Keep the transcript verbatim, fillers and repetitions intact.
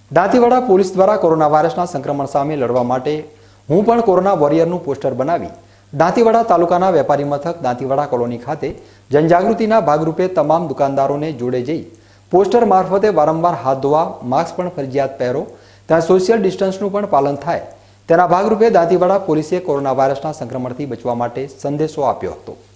Dantiwada police દ્વારા corona વાયરસના સંક્રમણ સામે લડવા માટે હું પણ કોરોના વોરિયરનું પોસ્ટર બનાવી દાંતીવાડા તાલુકાના વેપારી મથક દાંતીવાડા કોલોની ખાતે જનજાગૃતિના ભાગરૂપે તમામ દુકાનદારોને જોડે જઈ પોસ્ટર મારફતે વારંવાર હાથ ધોવા, માસ્ક પણ ફરજિયાત પહેરો, ત્યાં સોશિયલ ડિસ્ટન્સનું પણ પાલન થાય તેના ભાગરૂપે દાંતીવાડા પોલીસે કોરોના વાયરસના સંક્રમણથી બચવા માટે સંદેશો આપ્યો હતો।